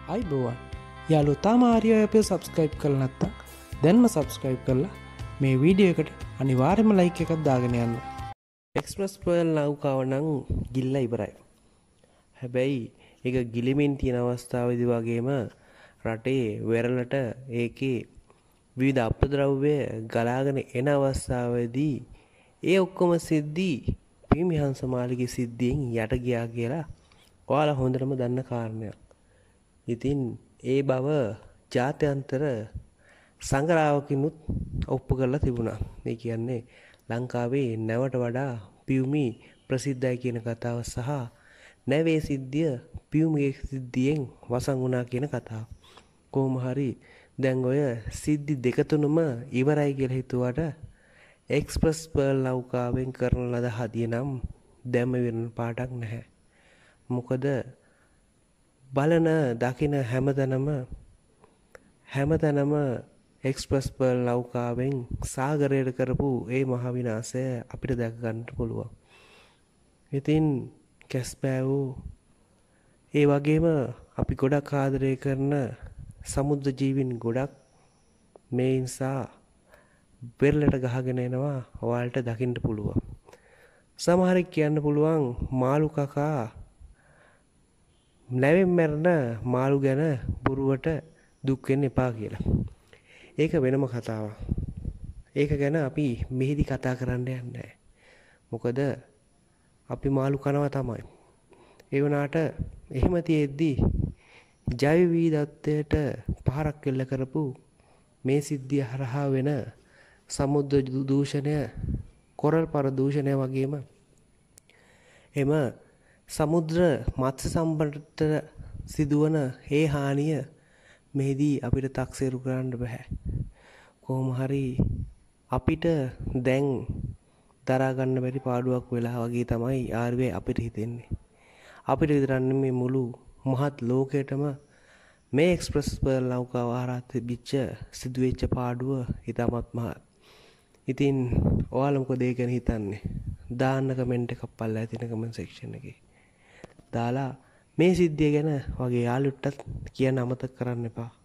අයිබෝවන් යාලු තාම ආරියෝ අපේ සබස්ක්‍රයිබ් කරලා නැත්නම් දැන්ම සබස්ක්‍රයිබ් කරලා මේ වීඩියෝ එකට අනිවාර්යයෙන්ම ලයික් එකක් දාගෙන යන්න. එක්ස්ප්‍රස් පර්ල් නෞකාව නම් ගිල්ලා ඉවරයි. හැබැයි ඒක ගිලිමින් තියෙන අවස්ථාවේදී වගේම රටේ වෙරළට ඒකේ විවිධ අපද්‍රව්‍ය ගලාගෙන එන අවස්ථාවේදී ඒ ඔක්කොම සිද්ධි පිමිහංස මාලිගේ සිද්ධියෙන් යට ගියා කියලා ඔයාලා හොඳටම දන්න කාරණයක්. ඉතින් ඒ බව ජාත්‍යන්තර සංග්‍රහවකිනුත් ඔප්පු කරලා තිබුණා. ඒ කියන්නේ ලංකාවේ නැවට වඩා පියුමි ප්‍රසිද්ධයි කියන කතාව සහ නැවේ සිද්ධිය පියුමිගේ සිද්ධියෙන් වසන් වුණා කියන කතාව. කොහොම හරි දැන් ඔය සිද්ධි දෙක තුනම ඉවරයි කියලා හිතුවට එක්ස්ප්‍රස් පර්ල් නෞකාවෙන් කරන ලද හදිය නම් දැම්ම විරණ පාටක් නැහැ. මොකද බලන දකින හැමතැනම එක්ස්ප්‍රස් පර්ල් නෞකාවෙන් සාගරයට කරපු ඒ මහ විනාශය අපිට දැක ගන්නට පුළුවන්. ඉතින් කැස්බෑවෝ ඒ වගේම අපි ගොඩක් ආදරය කරන සමුද්‍ර ජීවීන් ගොඩක් මේ නිසා වෙරළට ගහගෙන එනවා ඔයාලට දකින්න පුළුවන්. සමහරෙක් කියන්න පුළුවන් මාළු කකා නැවෙන් මැරෙන මාළු ගැන බොරුවට දුක් වෙන්න එපා කියලා. ඒක වෙනම කතාවක්. ඒක ගැන අපි මෙහිදී කතා කරන්න යන්නේ නැහැ. මොකද අපි මාළු කනවා තමයි. ඒ වුණාට එහෙම තියෙද්දි ජෛව විවිධත්වයට පහරක් එල්ල කරපු මේ සිද්ධිය හරහා වෙන සමුද්‍ර දූෂණය, කොරල් පරදූෂණය වගේම එම සමුද්‍ර මත්ස්‍ය සම්පතට සිදුවන ඒ හානිය මෙහිදී අපිට තක්සේරු කරන්න බෑ. කොහොම හරි අපිට දැන් දරා ගන්න බැරි පාඩුවක් වෙලා වගේ තමයි ආර්වේ අපිට හිතෙන්නේ. අපිට විතරක් නෙමෙයි මුළු මහත් ලෝකයටම මේ එක්ස්ප්‍රස් පර්ල් නෞකාව හරහා තිබිච්ච සිදුවෙච්ච පාඩුව ඉතාමත් මහත්. ඉතින් ඔයාලා මොකද ඒ ගැන හිතන්නේ? දාන්න කමෙන්ට් එකක් පල්ලා තියෙන කමෙන්ට් සෙක්ෂන් එකේ. දාලා මේ සිද්ධිය ගැන වගේ යාළුවටත් කියන්න අමතක කරන්න එපා.